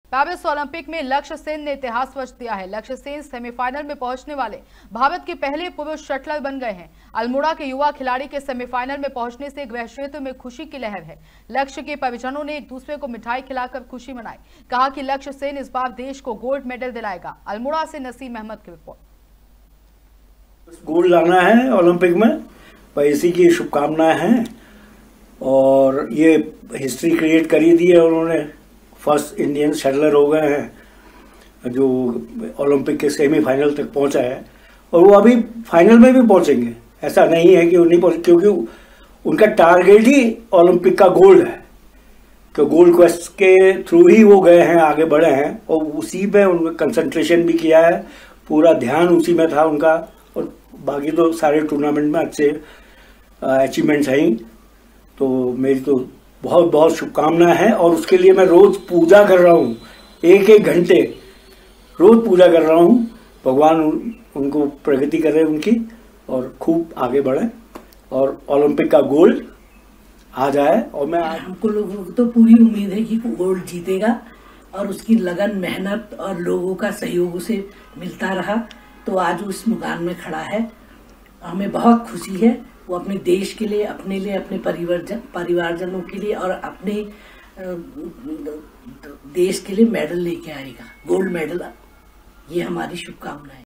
Paris Olympic में लक्ष्य सेन ने इतिहास रच दिया है। लक्ष्य सेन सेमीफाइनल में पहुंचने वाले भारत के पहले पुरुष शटलर बन गए हैं। अल्मोड़ा के युवा खिलाड़ी के सेमीफाइनल में पहुंचने से गृह क्षेत्र में खुशी की लहर है। लक्ष्य के परिजनों ने एक दूसरे को मिठाई खिलाकर खुशी मनाई। कहा कि लक्ष्य सेन इस बार देश को गोल्ड मेडल दिलाएगा। अल्मोड़ा से नसीम अहमद की रिपोर्ट। गोल्ड लाना है ओलंपिक में, पर इसी की शुभकामनाएं हैं और ये हिस्ट्री क्रिएट करी दी है उन्होंने। फर्स्ट इंडियन शटलर हो गए हैं जो ओलंपिक के सेमीफाइनल तक पहुंचा है और वो अभी फाइनल में भी पहुंचेंगे। ऐसा नहीं है कि वो नहीं पहुंचे, क्योंकि उनका टारगेट ही ओलंपिक का गोल्ड है। तो गोल्ड क्वेस्ट के थ्रू ही वो गए हैं, आगे बढ़े हैं और उसी पे उन्होंने कंसंट्रेशन भी किया है। पूरा ध्यान उसी में था उनका और बाकी तो सारे टूर्नामेंट में अच्छे अचीवमेंट्स हैं ही। तो मेरी तो बहुत बहुत शुभकामनाएं हैं और उसके लिए मैं रोज पूजा कर रहा हूँ, एक एक घंटे रोज पूजा कर रहा हूँ। भगवान उनको प्रगति करे उनकी और खूब आगे बढ़े और ओलंपिक का गोल्ड आ जाए। और मैं हमको लोगों को तो पूरी उम्मीद है कि गोल्ड जीतेगा और उसकी लगन, मेहनत और लोगों का सहयोग उसे मिलता रहा तो आज वो इस मुकाम में खड़ा है। हमें बहुत खुशी है। वो अपने देश के लिए, अपने लिए, अपने परिवारजनों के लिए और अपने देश के लिए मेडल लेके आएगा, गोल्ड मेडल। ये हमारी शुभकामनाएं।